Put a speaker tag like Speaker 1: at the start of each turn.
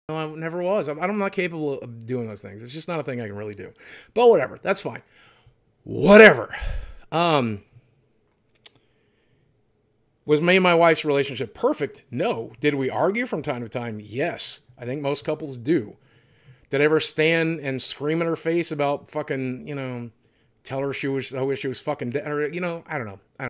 Speaker 1: I never was. I'm not capable of doing those things. It's just not a thing I can really do. But whatever. That's fine. Whatever. Was me and my wife's relationship perfect? No. Did we argue from time to time? Yes. I think most couples do. Did I ever stand and scream in her face about fucking, tell her I wish she was fucking dead? Or, I don't know.